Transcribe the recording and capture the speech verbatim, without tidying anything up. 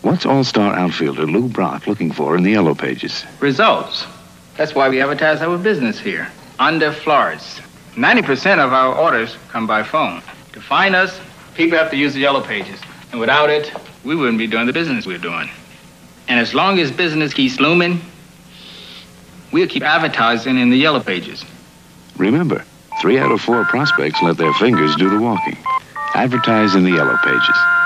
What's all-star outfielder Lou Brock looking for in the Yellow Pages? Results. That's why we advertise our business here. Under Florence. ninety percent of our orders come by phone. To find us, people have to use the Yellow Pages. And without it, we wouldn't be doing the business we're doing. And as long as business keeps looming, we'll keep advertising in the Yellow Pages. Remember, three out of four prospects let their fingers do the walking. Advertise in the Yellow Pages.